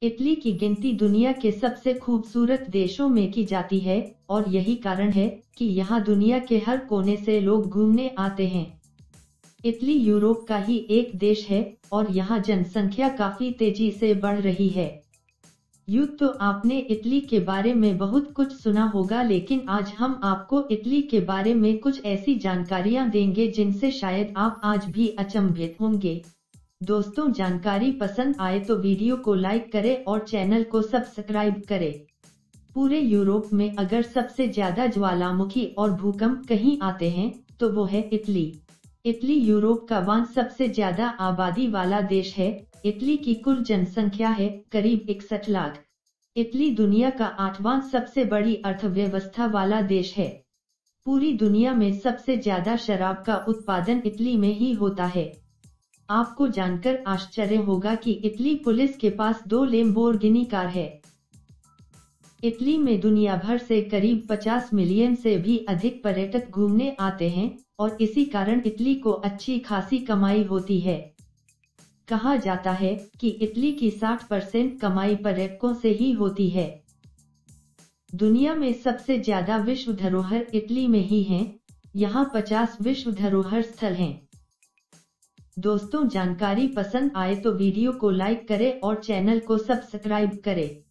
Italy की गिनती दुनिया के सबसे खूबसूरत देशों में की जाती है और यही कारण है कि यहाँ दुनिया के हर कोने से लोग घूमने आते हैं। इटली यूरोप का ही एक देश है और यहाँ जनसंख्या काफी तेजी से बढ़ रही है। यूं तो आपने इटली के बारे में बहुत कुछ सुना होगा, लेकिन आज हम आपको इटली के बारे में कुछ ऐसी जानकारियां देंगे जिनसे शायद आप आज भी अचंभित होंगे। दोस्तों, जानकारी पसंद आए तो वीडियो को लाइक करें और चैनल को सब्सक्राइब करें। पूरे यूरोप में अगर सबसे ज्यादा ज्वालामुखी और भूकंप कहीं आते हैं तो वो है इटली। इटली यूरोप का सबसे ज्यादा आबादी वाला देश है। इटली की कुल जनसंख्या है करीब 61 लाख। इटली दुनिया का 8वां सबसे बड़ी अर्थव्यवस्था वाला देश है। पूरी दुनिया में सबसे ज्यादा शराब का उत्पादन इटली में ही होता है। आपको जानकर आश्चर्य होगा कि इटली पुलिस के पास 2 लैम्बोर्गिनी कार है। इटली में दुनिया भर से करीब 50 मिलियन से भी अधिक पर्यटक घूमने आते हैं और इसी कारण इटली को अच्छी खासी कमाई होती है। कहा जाता है कि इटली की 60% कमाई पर्यटकों से ही होती है। दुनिया में सबसे ज्यादा विश्व धरोहर इटली में ही हैं। यहाँ 50 विश्व धरोहर स्थल हैं। दोस्तों, जानकारी पसंद आए तो वीडियो को लाइक करें और चैनल को सब्सक्राइब करें।